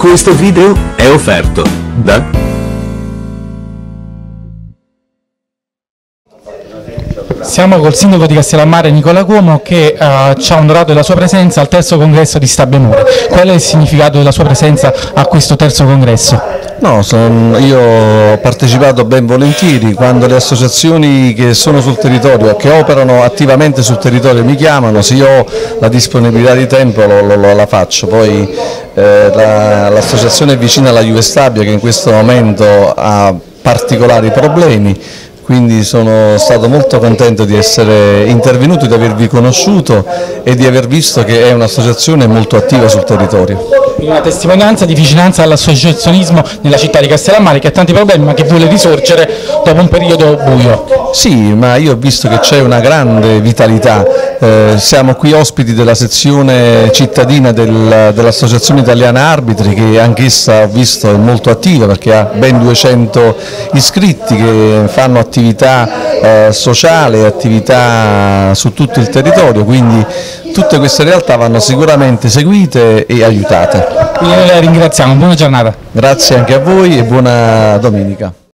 Questo video è offerto da... Siamo col sindaco di Castellammare Nicola Cuomo che ci ha onorato della sua presenza al terzo congresso di Stabbiamore. Qual è il significato della sua presenza a questo terzo congresso? No, io ho partecipato ben volentieri quando le associazioni che sono sul territorio, che operano attivamente sul territorio mi chiamano, se io ho la disponibilità di tempo la faccio. Poi l'associazione è vicina alla Juve Stabia che in questo momento ha particolari problemi, quindi sono stato molto contento di essere intervenuto, di avervi conosciuto e di aver visto che è un'associazione molto attiva sul territorio. Una testimonianza di vicinanza all'associazionismo nella città di Castellammare che ha tanti problemi ma che vuole risorgere dopo un periodo buio. Sì, ma io ho visto che c'è una grande vitalità, siamo qui ospiti della sezione cittadina dell'Associazione Italiana Arbitri che anch'essa ho visto è molto attiva perché ha ben 200 iscritti che fanno attività sociale, attività su tutto il territorio, quindi tutte queste realtà vanno sicuramente seguite e aiutate. Quindi noi la ringraziamo, buona giornata. Grazie anche a voi e buona domenica.